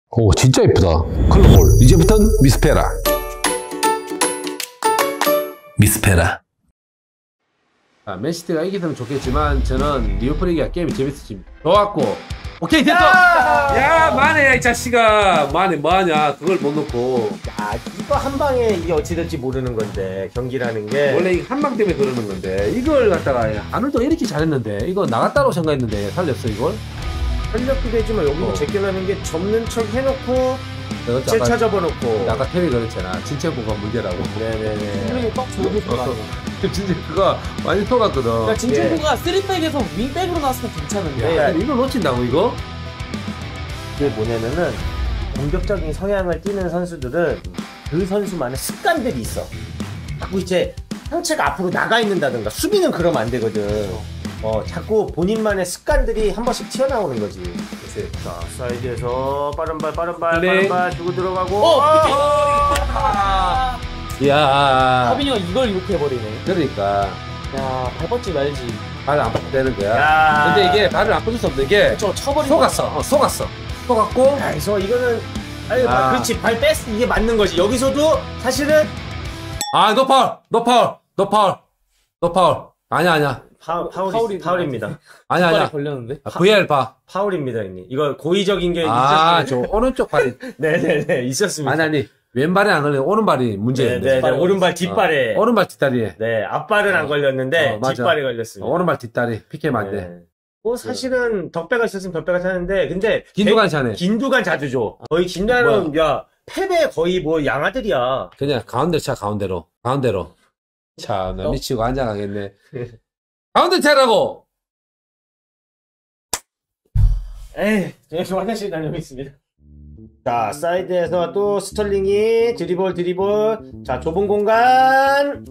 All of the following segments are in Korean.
오, 진짜 이쁘다. 컬러볼. 이제부터는 미스페라. 미스페라. 아, 맨시티가 이기면 좋겠지만 저는 리오프리기가 게임이 재밌었지. 좋았고. 오케이, 됐어! 야, 만해, 이 자식아. 만해, 뭐하냐. 그걸 못 넣고. 야, 이거 한 방에 이게 어찌될지 모르는 건데, 경기라는 게. 원래 이 한 방 때문에 그러는 건데, 이걸 갖다가, 아놀드가 이렇게 잘했는데, 이거 나갔다고 생각했는데, 살렸어, 이걸? 활력도 되지만 여기서 제껴나는 게 접는 척 해놓고 제차 접어놓고 아까 테리 그랬잖아. 진첸코가 문제라고. 네네네. 분명히 딱 좋은 거 아니야. 진첸코가 많이 속았거든. 그러니까 진첸코가 3백에서 윙백으로 나왔으면 괜찮은데. 야, 이거 놓친다고 이거? 그게 뭐냐면은 공격적인 성향을 띠는 선수들은 그 선수만의 습관들이 있어. 자꾸 이제 상체가 앞으로 나가 있는다든가 수비는 그러면 안 되거든. 자꾸 본인만의 습관들이 한 번씩 튀어나오는 거지. 그치. 자, 사이드에서 빠른 발 주고 들어가고. 이야. 하빈이가 이걸 이렇게 해버리네. 그러니까. 야, 발 뻗지 말지. 발을 안 뻗도 되는 거야. 야. 근데 이게 발을 안 뻗을 수 없는 게 저 쳐버리고. 속았어. 속았고. 그래서 이거는 아니, 그렇지. 발 뺐, 이게 맞는 거지. 여기서도 사실은 아, 너 파울. 아니야. 파울입니다. 아니야. 걸렸는데. VR 봐. 파울입니다, 형님. 이거 고의적인 게 저 오른쪽 발이. 네네네, 있었습니다. 아니. 왼발에 안 걸려. 오른발이 문제였는데. 네네, 오른발 뒷발에. 오른발 뒷다리에. 네, 앞발은 안 걸렸는데, 맞아. 뒷발이 걸렸습니다. 오른발 뒷다리. 피케면 안 돼. 네. 사실은 덕배가 있었으면 덕배가 차는데, 근데. 긴두간 차네. 긴두간 자주 줘. 거의 긴두간은, 야, 패배 거의 뭐 양아들이야. 그냥 가운데로 차, 가운데로. 차, 나 미치고 앉아가겠네. 가운데 차라고! 에이, 저 화장실 다녀오겠습니다. 자, 사이드에서 또 스털링이 드리블. 자, 좁은 공간.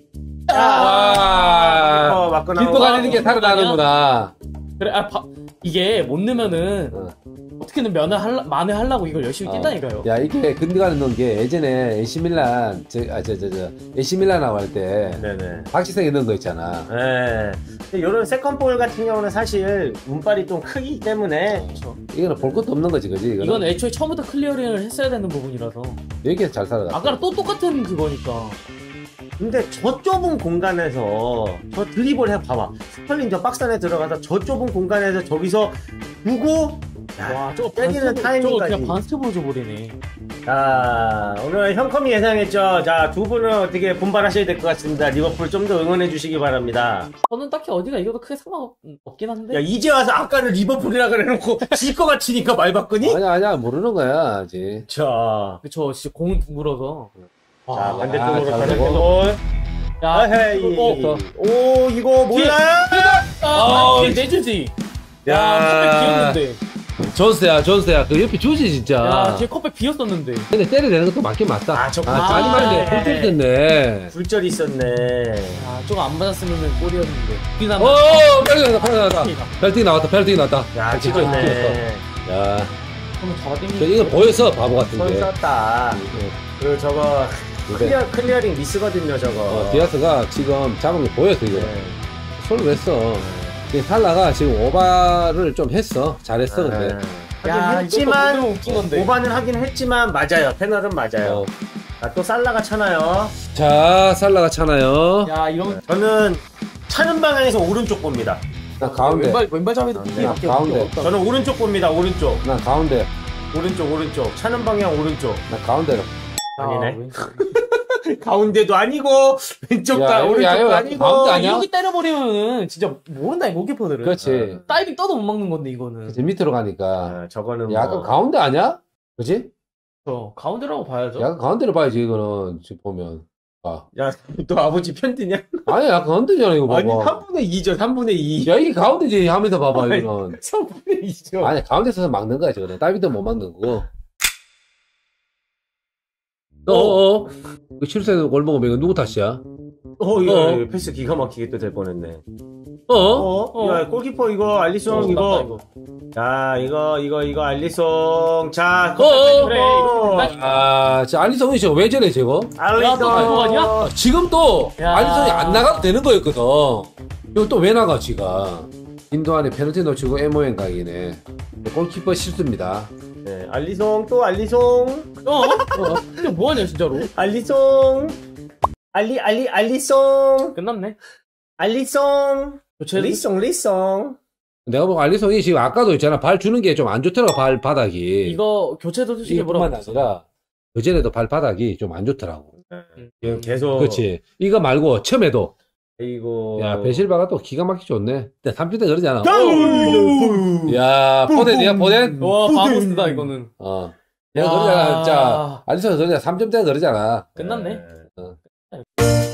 와, 맞고 나오고. 뒷도 가리는 게 살아나는구나. 그래, 이게 못 넣으면은 어떻게든 만회 하려고 이걸 열심히 뛴다니까요. 야, 이게 근거가는 넣은 게 예전에 AC 밀란, AC 밀란하고 할 때, 네네. 박지성이 넣은 거 있잖아. 네. 이런 세컨볼 같은 경우는 사실 운발이 좀 크기 때문에. 그렇죠. 이거는 볼 것도 없는 거지, 그지? 이건 애초에 처음부터 클리어링을 했어야 되는 부분이라서. 여기에서 잘 살아갔어. 아까랑 또 똑같은 그거니까. 근데 저 좁은 공간에서 저 드리블 해봐봐. 스털링 저 박스 안에 들어가서 저 좁은 공간에서 저기서 두고 와, 저거 때리는 타이밍까지. 저거 그냥 반스텝 보여줘 버리네. 자, 오늘 형컴이 예상했죠. 자, 두 분은 어떻게 분발하셔야 될 것 같습니다. 리버풀 좀 더 응원해 주시기 바랍니다. 저는 딱히 어디가 이겨도 크게 상관없긴 한데. 야, 이제 와서 아까는 리버풀이라 그래놓고 질 것 같으니까 말 바꾸니? 아니야, 모르는 거야, 아직. 자, 저 진짜 공 둥글어서. 자, 반대쪽으로 잘 반대쪽으로. 보고. 야, 아헤이. 이거, 오, 이거 몰라요? 내주지. 야, 컵백 비었는데. 존스야. 그 옆에 주지, 진짜. 야, 뒤에 컵백 비었었는데. 근데 때려내는 것도 맞긴 맞다. 아, 짜리만데 꿀 됐네. 굴절 있었네. 야, 저거 안 맞았으면은 골이었는데. 벨팅이 나왔다. 야, 찍었네. 야, 한번 잡아당기. 이거 보여서 바보 손 같은데. 썼다. 그리고 저거 클리어링 미스거든요, 저거. 디아스가 지금 잡은 게 보여서 이거. 네. 손을 왜 써? 살라가 지금 오바를 좀 했어. 잘했어, 근데. 야, 했지만 웃긴 건데. 오바는 하긴 했지만 맞아요. 패널은 맞아요. 자, 또 살라가 차나요? 자, 살라가 차나요? 야, 이런. 저는 차는 방향에서 오른쪽 봅니다. 나 가운데. 왼발 잡아도 네, 밖에 가운데. 없다. 저는 오른쪽 봅니다. 오른쪽. 나 가운데. 오른쪽. 차는 방향 오른쪽. 나 가운데로. 아니네. 가운데도 아니고 왼쪽도 오른쪽도 아니고. 가운데 아니야? 여기 때려버리면은 진짜 모른다, 이 골키퍼들은. 그렇지. 다이빙 떠도 못 막는 건데, 이거는. 이제 밑으로 가니까. 아, 저거는 약간 가운데 아니야? 그치? 가운데라고 봐야죠. 약간 가운데로 봐야지, 이거는. 지금 보면. 야, 또 아버지 편드냐? 아니, 약간 가운데잖아, 이거 봐봐. 아니, 3분의 2죠, 3분의 2. 야, 이게 가운데지 하면서 봐봐, 이거는. 3분의 2죠. 아니, 가운데 서서 막는 거야, 저거는. 다이빙도 못 막는 거고. 그 칠세는 골 먹으면 이거 누구 탓이야? 이거 패스 기가 막히게 또 될 뻔했네. 야, 골키퍼 이거, 알리송 이거. 자, 이거, 알리송. 자, 그래. 저 알리송이 저거 왜 저래, 저거? 알리송. 그거 아니야? 지금 또 야. 알리송이 안 나가도 되는 거였거든. 이거 또 왜 나가, 지가? 인도안에 페널티 놓치고 MON 각이네. 골키퍼 실수입니다. 네, 알리송 또 알리송. 근데 뭐하냐 진짜로? 알리송. 알리송. 끝났네. 알리송. 리송. 내가 보고 알리송이 지금 아까도 있잖아. 발 주는 게 좀 안 좋더라고, 발 바닥이. 이거 교체도 솔직히 뭐라고 이뿐만 아니라, 그전에도 발 바닥이 좀 안 좋더라고. 계속. 그렇지. 이거 말고, 처음에도. 이거. 야, 베실바가 또 기가 막히게 좋네. 3주 때 그러잖아. 오! 야, 포덴이야, 포덴? 와, 바보스다, 이거는. 내가 그러잖아, 진짜. 알리송이 그러잖아. 3점 때 그러잖아. 끝났네. 네.